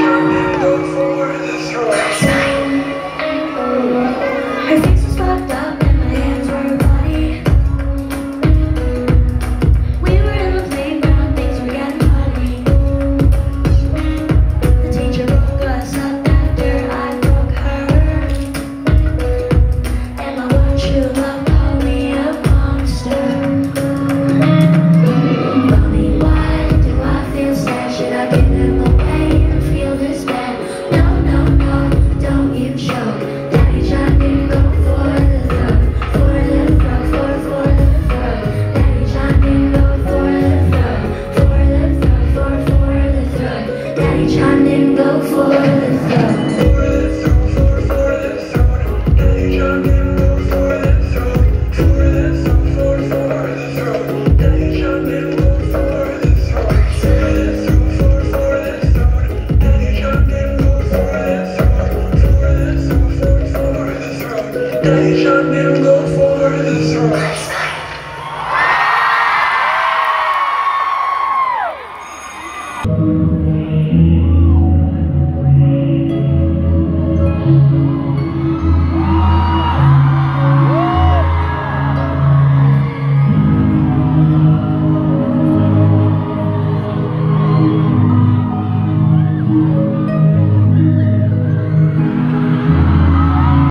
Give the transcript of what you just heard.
Her face was fucked up and my hands were bloody. We were in the playground, things were getting funny. The teacher broke us up after I broke her. And my one true love called me a monster. Tell me, why do I feel sad? Should I give him away or feel this bad? No, no, no, don't you choke. Daddy John didn't go for the throat, for the throat, for the throat. Daddy John didn't go for the throat, for the throat, for the throat. Daddy John didn't go for the throat. Daddy John